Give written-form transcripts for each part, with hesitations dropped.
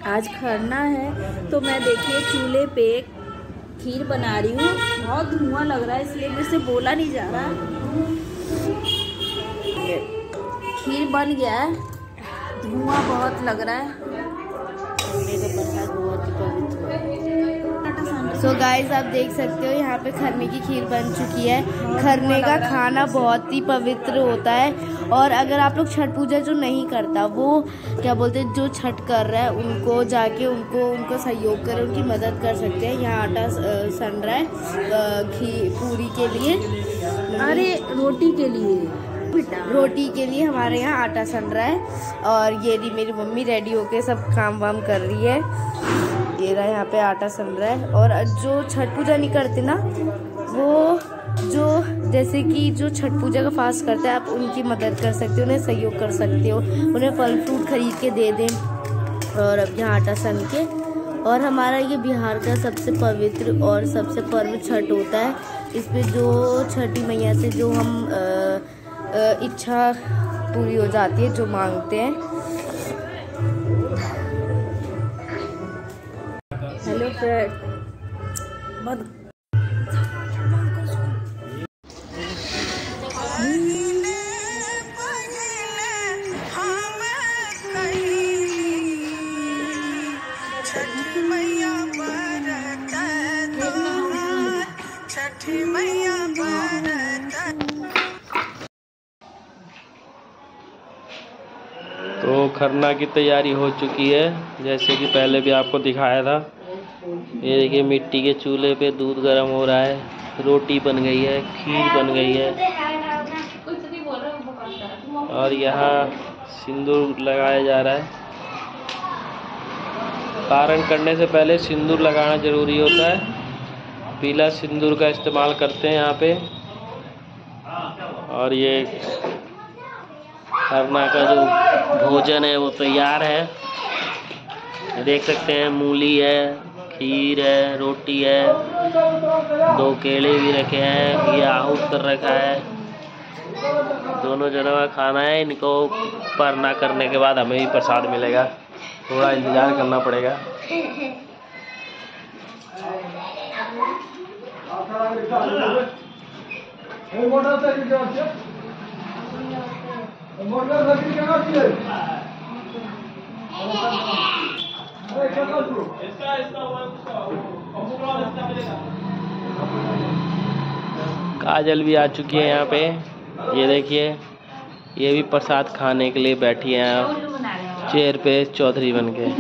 आज खरना है तो मैं देखिए चूल्हे पे खीर बना रही हूँ। बहुत धुआं लग रहा है इसलिए मेरे से बोला नहीं जा रहा। खीर बन गया है, धुआं बहुत लग रहा है। मेरे प्रसाद बहुत ही पवित्र। सो गाइस आप देख सकते हो यहाँ पे खरने की खीर बन चुकी है। खरने का खाना बहुत ही पवित्र होता है। और अगर आप लोग छठ पूजा जो नहीं करता वो क्या बोलते हैं, जो छठ कर रहा है उनको जाके उनको सहयोग करें, उनकी मदद कर सकते हैं। यहाँ आटा सन रहा है पूरी के लिए, अरे रोटी के लिए हमारे यहाँ आटा सन रहा है। और ये भी मेरी मम्मी रेडी होके सब काम वाम कर रही है। ये रहा यहाँ पे आटा सन रहा है। और जो छठ पूजा नहीं करते ना, वो जो जैसे कि जो छठ पूजा का फास्ट करते हैं, आप उनकी मदद कर सकते हो, उन्हें सहयोग कर सकते हो, उन्हें फल फ्रूट खरीद के दे दें। और अब यहाँ आटा सन के, और हमारा ये बिहार का सबसे पवित्र और सबसे पर्व छठ होता है। इस पे जो छठी मैया से जो हम इच्छा पूरी हो जाती है, जो मांगते हैं। हेलो फ्रेंड, तो खरना की तैयारी हो चुकी है, जैसे कि पहले भी आपको दिखाया था। ये देखिए मिट्टी के चूल्हे पे दूध गर्म हो रहा है, रोटी बन गई है, खीर बन गई है। और यहाँ सिंदूर लगाया जा रहा है। पारण करने से पहले सिंदूर लगाना जरूरी होता है। पीला सिंदूर का इस्तेमाल करते हैं यहाँ पे। और ये खरना का जो भोजन है वो तैयार है। देख सकते हैं मूली है, खीर है, रोटी है, 2 केले भी रखे हैं, ये आहूत कर रखा है। दोनों जनों का खाना है। इनको परना करने के बाद हमें भी प्रसाद मिलेगा। थोड़ा इंतजार करना पड़ेगा। काजल भी आ चुकी है यहाँ पे। ये देखिए, ये भी प्रसाद खाने के लिए बैठी है चेयर पे चौधरी बन के।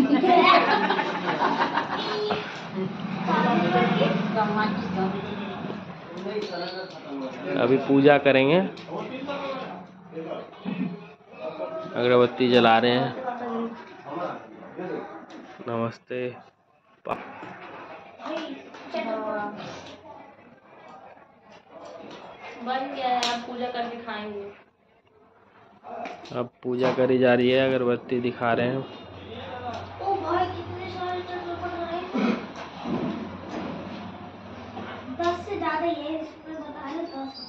अभी पूजा करेंगे, अगरबत्ती जला रहे हैं। नमस्ते। बन गया है, अब पूजा करके खाएंगे। अब पूजा करी जा रही है, अगरबत्ती दिखा रहे हैं। ओ भाई कितने सारे चक्कर पड़ रहे हैं। 10 से ज्यादा ये इसमें बता रहे 10।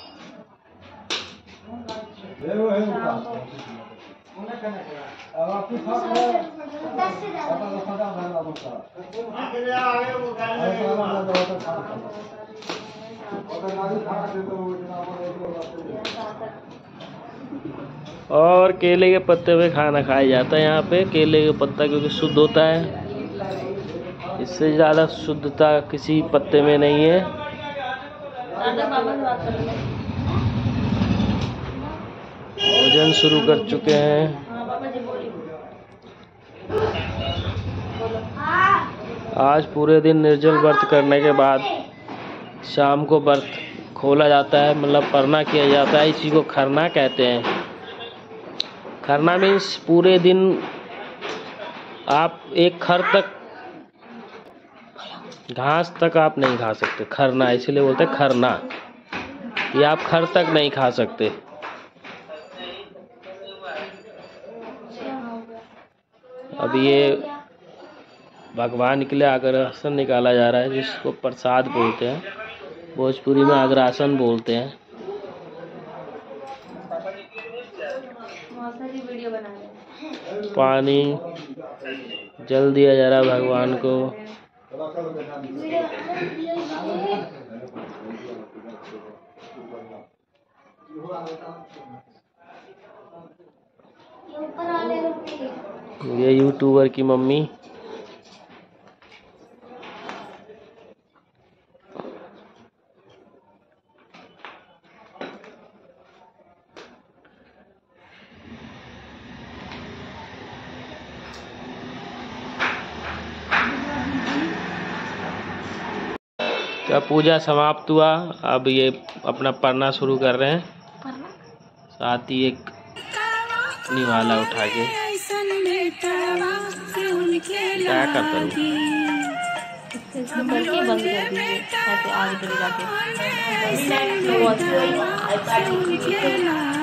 और केले के पत्ते पे खाना खाया जाता है यहाँ पे। केले का पत्ता क्योंकि शुद्ध होता है, इससे ज़्यादा शुद्धता किसी पत्ते में नहीं है। भोजन शुरू कर चुके हैं। आज पूरे दिन निर्जल व्रत करने के बाद शाम को व्रत खोला जाता है, मतलब परना किया जाता है। इसी को खरना कहते हैं। खरना मीन्स पूरे दिन आप एक खर तक, घास तक आप नहीं खा सकते। खरना इसलिए बोलते हैं खरना, ये आप खर तक नहीं खा सकते। अब ये भगवान के लिए अग्रासन निकाला जा रहा है, जिसको प्रसाद बोलते हैं। भोजपुरी में अग्रासन बोलते हैं। पानी जल दिया जा रहा भगवान को। ये यूट्यूबर की मम्मी। तो पूजा समाप्त हुआ। अब ये अपना पढ़ना शुरू कर रहे हैं। साथ ही एक निवाला उठा के क्या करता हूँ। बंद कर दीजिए ऐसे आगे चले जाके।